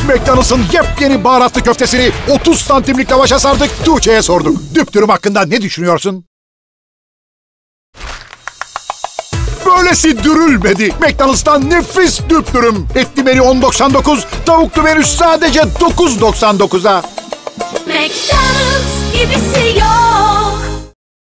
McDonald's'ın yepyeni baharatlı köftesini 30 santimlik lavaşa sardık, Tuğçe'ye sorduk. Düptürüm hakkında ne düşünüyorsun? Böylesi dürülmedi. McDonald's'tan nefis düptürüm. Etli menü 10.99, tavuklu menü sadece 9.99'a. McDonald's gibisi yok.